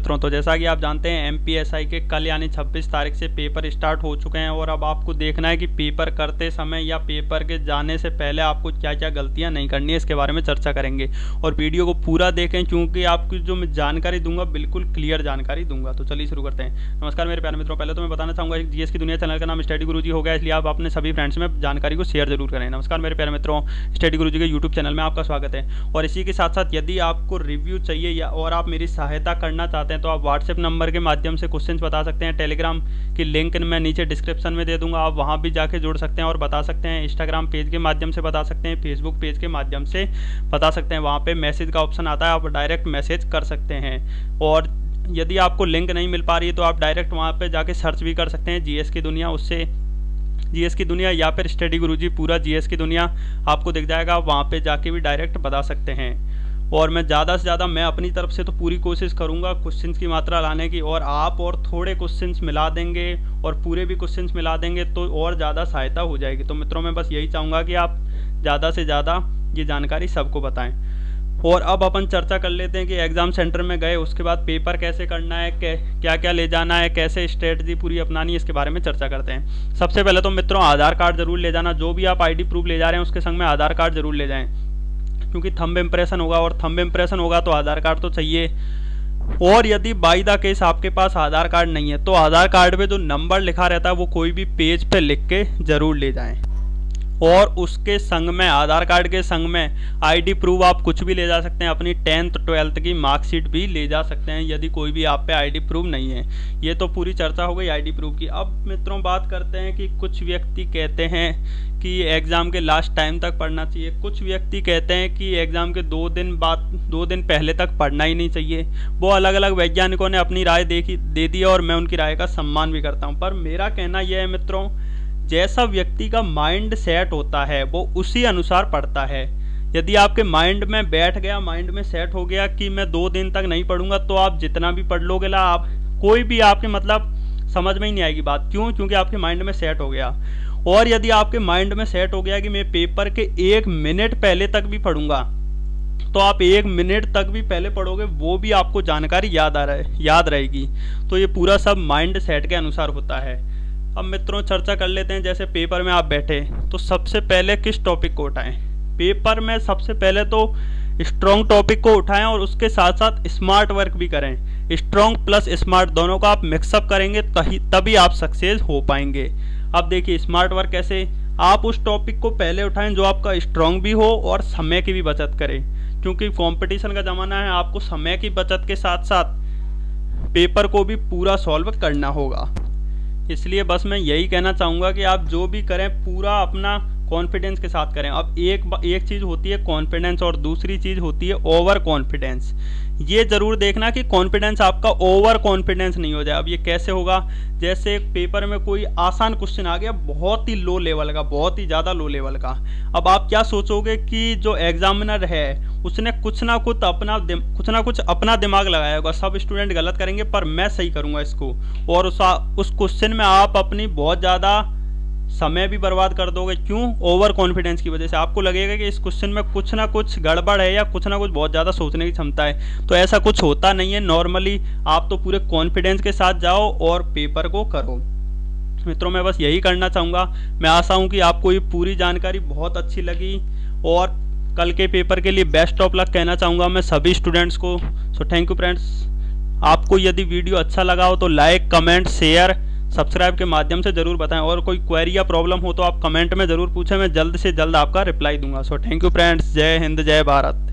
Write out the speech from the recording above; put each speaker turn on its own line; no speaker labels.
मित्रों, तो जैसा कि आप जानते हैं MPSI के कल यानी 26 तारीख से पेपर स्टार्ट हो चुके हैं और अब आपको देखना है कि पेपर करते समय या पेपर के जाने से पहले आपको क्या क्या गलतियां नहीं करनी है, इसके बारे में चर्चा करेंगे। और वीडियो को पूरा देखें क्योंकि आपकी जो मैं जानकारी दूंगा बिल्कुल क्लियर जानकारी दूंगा। तो चलिए शुरू करते हैं। नमस्कार मेरे प्यारे मित्रों, पहले तो मैं बताना चाहूँगा जीएस की दुनिया चैनल का नाम स्टडी गुरुजी हो गया, इसलिए आप अपने सभी फ्रेंड्स में जानकारी को शेयर जरूर करें। नमस्कार मेरे प्यारे मित्रों, स्टडी गुरुजी के यूट्यूब चैनल में आपका स्वागत है। और इसी के साथ साथ यदि आपको रिव्यू चाहिए या और आप मेरी सहायता करना चाहते हैं तो आप व्हाट्सएप नंबर के माध्यम से क्वेश्चंस बता सकते हैं। टेलीग्राम की लिंक मैं नीचे डिस्क्रिप्शन में दे दूंगा, आप वहां भी जाके जुड़ सकते हैं और बता सकते हैं। इंस्टाग्राम पेज के माध्यम से बता सकते हैं, फेसबुक पेज के माध्यम से बता सकते हैं। वहां पे मैसेज का ऑप्शन आता है, आप डायरेक्ट मैसेज कर सकते हैं। और यदि आपको लिंक नहीं मिल पा रही है तो आप डायरेक्ट वहाँ पे जाके सर्च भी कर सकते हैं जीएस की दुनिया, उससे जीएस की दुनिया या फिर स्टडी गुरुजी पूरा जीएस की दुनिया आपको दिख जाएगा। वहाँ पे जाके भी डायरेक्ट बता सकते हैं। और मैं ज़्यादा से ज़्यादा मैं अपनी तरफ से तो पूरी कोशिश करूँगा क्वेश्चंस की मात्रा लाने की, और आप और थोड़े क्वेश्चंस मिला देंगे और पूरे भी क्वेश्चंस मिला देंगे तो और ज़्यादा सहायता हो जाएगी। तो मित्रों मैं बस यही चाहूँगा कि आप ज़्यादा से ज़्यादा ये जानकारी सबको बताएं। और अब अपन चर्चा कर लेते हैं कि एग्ज़ाम सेंटर में गए उसके बाद पेपर कैसे करना है, क्या क्या ले जाना है, कैसे स्ट्रेटजी पूरी अपनानी है, इसके बारे में चर्चा करते हैं। सबसे पहले तो मित्रों आधार कार्ड जरूर ले जाना। जो भी आप आईडी प्रूफ ले जा रहे हैं उसके संग में आधार कार्ड जरूर ले जाएं, क्योंकि थंब इम्प्रेशन होगा और थंब इम्प्रेशन होगा तो आधार कार्ड तो चाहिए। और यदि बाय द केस आपके पास आधार कार्ड नहीं है तो आधार कार्ड पे जो नंबर लिखा रहता है वो कोई भी पेज पे लिख के जरूर ले जाएं। और उसके संग में आधार कार्ड के संग में आईडी प्रूफ आप कुछ भी ले जा सकते हैं, अपनी 10th 12th की मार्कशीट भी ले जा सकते हैं यदि कोई भी आप पे आईडी प्रूफ नहीं है। ये तो पूरी चर्चा हो गई आईडी प्रूफ की। अब मित्रों बात करते हैं कि कुछ व्यक्ति कहते हैं कि एग्ज़ाम के लास्ट टाइम तक पढ़ना चाहिए, कुछ व्यक्ति कहते हैं कि एग्ज़ाम के 2 दिन पहले तक पढ़ना ही नहीं चाहिए। वो अलग अलग वैज्ञानिकों ने अपनी राय दे दी और मैं उनकी राय का सम्मान भी करता हूँ। पर मेरा कहना यह है मित्रों, जैसा व्यक्ति का माइंड सेट होता है वो उसी अनुसार पढ़ता है। यदि आपके माइंड में बैठ गया, माइंड में सेट हो गया कि मैं 2 दिन तक नहीं पढ़ूंगा, तो आप जितना भी पढ़ लोगे ना, आप कोई भी आपके मतलब समझ में ही नहीं आएगी बात। क्यों? क्योंकि आपके माइंड में सेट हो गया। और यदि आपके माइंड में सेट हो गया कि मैं पेपर के 1 मिनट पहले तक भी पढ़ूंगा, तो आप 1 मिनट तक भी पहले पढ़ोगे, वो भी आपको जानकारी याद रहेगी। तो ये पूरा सब माइंड सेट के अनुसार होता है। अब मित्रों चर्चा कर लेते हैं, जैसे पेपर में आप बैठे तो सबसे पहले किस टॉपिक को उठाएं। पेपर में सबसे पहले तो स्ट्रॉन्ग टॉपिक को उठाएं और उसके साथ साथ स्मार्ट वर्क भी करें। स्ट्रॉन्ग प्लस स्मार्ट दोनों का आप मिक्सअप करेंगे तभी आप सक्सेस हो पाएंगे। अब देखिए स्मार्ट वर्क कैसे, आप उस टॉपिक को पहले उठाएं जो आपका स्ट्रॉन्ग भी हो और समय की भी बचत करें, क्योंकि कंपटीशन का ज़माना है। आपको समय की बचत के साथ साथ पेपर को भी पूरा सॉल्व करना होगा। इसलिए बस मैं यही कहना चाहूँगा कि आप जो भी करें पूरा अपना कॉन्फिडेंस के साथ करें। अब एक चीज़ होती है कॉन्फिडेंस और दूसरी चीज़ होती है ओवर कॉन्फिडेंस। ये ज़रूर देखना कि कॉन्फिडेंस आपका ओवर कॉन्फिडेंस नहीं हो जाए। अब ये कैसे होगा, जैसे पेपर में कोई आसान क्वेश्चन आ गया बहुत ही लो लेवल का, बहुत ही ज़्यादा लो लेवल का। अब आप क्या सोचोगे कि जो एग्जामिनर है उसने कुछ ना कुछ अपना दिमाग लगाया होगा, सब स्टूडेंट गलत करेंगे पर मैं सही करूँगा इसको, और उस क्वेश्चन में आप अपनी बहुत ज़्यादा समय भी बर्बाद कर दोगे। क्यों? ओवर कॉन्फिडेंस की वजह से। आपको लगेगा कि इस क्वेश्चन में कुछ ना कुछ गड़बड़ है या कुछ ना कुछ बहुत ज़्यादा सोचने की क्षमता है, तो ऐसा कुछ होता नहीं है। नॉर्मली आप तो पूरे कॉन्फिडेंस के साथ जाओ और पेपर को करो। मित्रों मैं बस यही करना चाहूँगा। मैं आशा हूँ कि आपको ये पूरी जानकारी बहुत अच्छी लगी और कल के पेपर के लिए बेस्ट ऑफ लक कहना चाहूँगा मैं सभी स्टूडेंट्स को। So thank you friends. आपको यदि वीडियो अच्छा लगा हो तो लाइक, कमेंट, शेयर, सब्सक्राइब के माध्यम से जरूर बताएं। और कोई क्वेरी या प्रॉब्लम हो तो आप कमेंट में ज़रूर पूछें, मैं जल्द से जल्द आपका रिप्लाई दूंगा। So thank you friends. जय हिंद, जय भारत।